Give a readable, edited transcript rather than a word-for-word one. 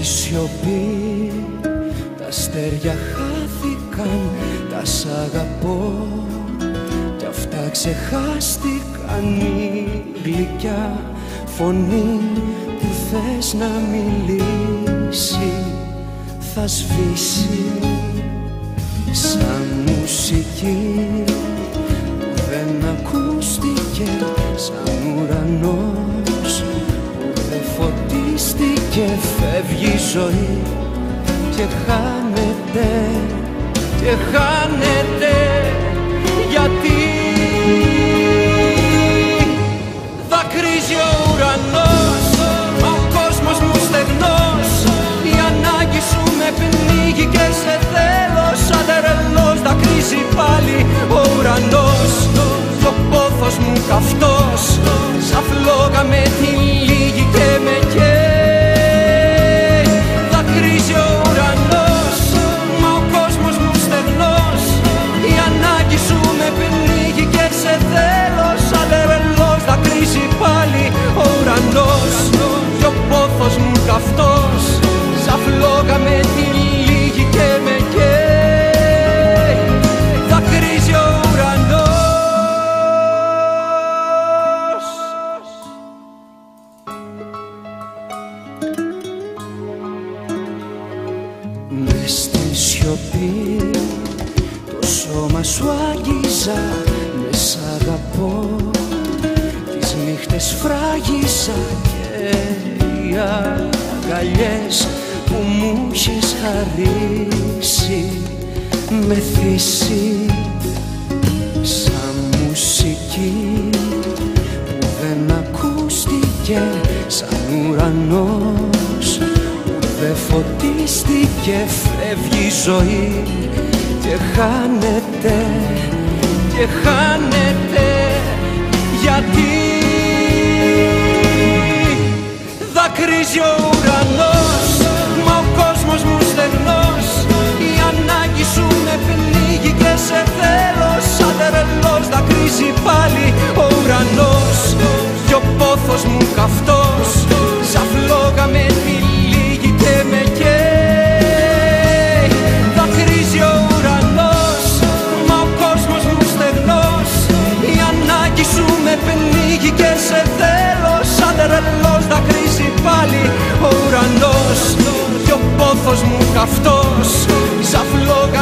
σιωπή τα αστέρια χάθηκαν, τα σ' αγαπώ κι αυτά ξεχάστηκαν. Η γλυκιά φωνή που θες να μιλήσει θα σβήσει σαν μουσική που δεν ακούστηκε, σαν ουρανός που δεν φωτίστηκε. Φεύγει η ζωή και χάνεται, και χάνεται. Γιατί δακρύζει ο ουρανός, μα ο κόσμος μου στεγνός. Η ανάγκη σου με πνίγει και σε θέλω σαν τρελός. Δακρύζει πάλι ο ουρανός κι ο πόθος μου καυτός, σαν φλόγα με τυλίγει και με καίει. Δακρύζει ο ουρανός, μα ο κόσμος μου στεγνός. Η ανάγκη σου με πνίγει και σε θέλω σαν τρελός. Δακρύζει πάλι ο ουρανός κι ο πόθος μου καυτός, σαν φλόγα με τυλίγει και με καίει. Δακρύζει ο ουρανός. Μες στη σιωπή το σώμα σου άγγιζα, με σ' αγαπώ. Τις νύχτες φράγιζα και οι αγκαλιές που μου είχες χαρίσει με θύσει σαν μουσική που δεν ακούστηκε, σαν ουρανός που δεν φωτίστηκε. Φεύγει η ζωή και χάνεται, και χάνεται. Γιατί δακρύζει ο ουρανός, μα ο κόσμος μου στεγνός. Η ανάγκη σου με πνίγει και σε θέλω σαν τρελός. Δακρύζει πάλι ο ουρανός κι ο πόθος μου καυτός, σαν φλόγα με τυλίγει και με καίει. Δακρύζει ο ουρανός, μα ο κόσμος μου στεγνός. Η ανάγκη σου με πνίγει και σε θέλω σαν τρελός. Δακρύζει πάλι ο ουρανός κι ο πόθος μου καυτός, σαν φλόγα